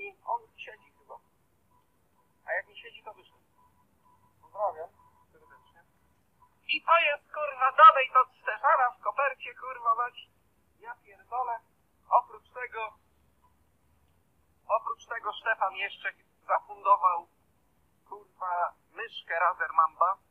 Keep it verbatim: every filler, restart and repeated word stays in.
siedzi? On siedzi chyba. A jak nie siedzi, to wyszedł. Pozdrawiam serdecznie. I to jest, kurwa, dodaj to z Stefana w kopercie, kurwa, mać. Ja pierdolę. Oprócz tego, oprócz tego Stefan jeszcze zafundował, kurwa, myszkę Razer Mamba.